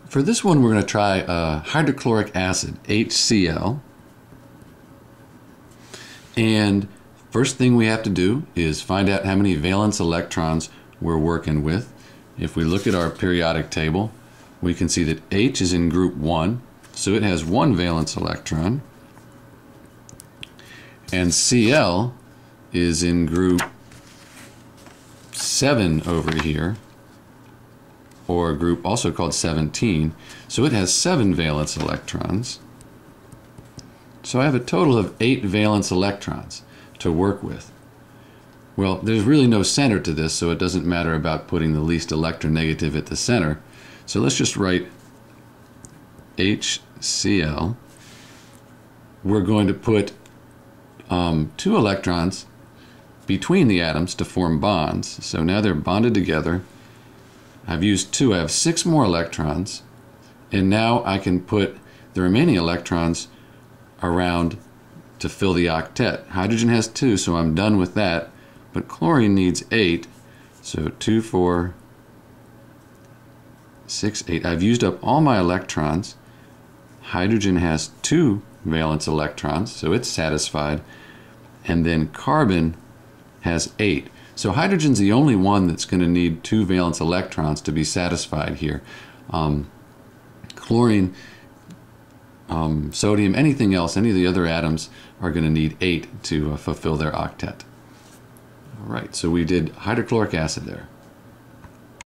For this one, we're going to try hydrochloric acid, HCl. And first thing we have to do is find out how many valence electrons we're working with. If we look at our periodic table, we can see that H is in group 1, so it has 1 valence electron. And Cl is in group 7 over here, or a group also called 17, so it has 7 valence electrons. So I have a total of 8 valence electrons to work with. Well, there's really no center to this, so it doesn't matter about putting the least electronegative at the center. So let's just write HCl. We're going to put 2 electrons between the atoms to form bonds. So now they're bonded together. I've used 2. I have 6 more electrons. And now I can put the remaining electrons around to fill the octet. Hydrogen has 2, so I'm done with that. But chlorine needs 8. So 2, 4, 6, 8. I've used up all my electrons. Hydrogen has 2 valence electrons, so it's satisfied. And then carbon has 8. So hydrogen's the only one that's going to need 2 valence electrons to be satisfied here. Chlorine, sodium, anything else, any of the other atoms are going to need 8 to fulfill their octet. All right, so we did hydrochloric acid there.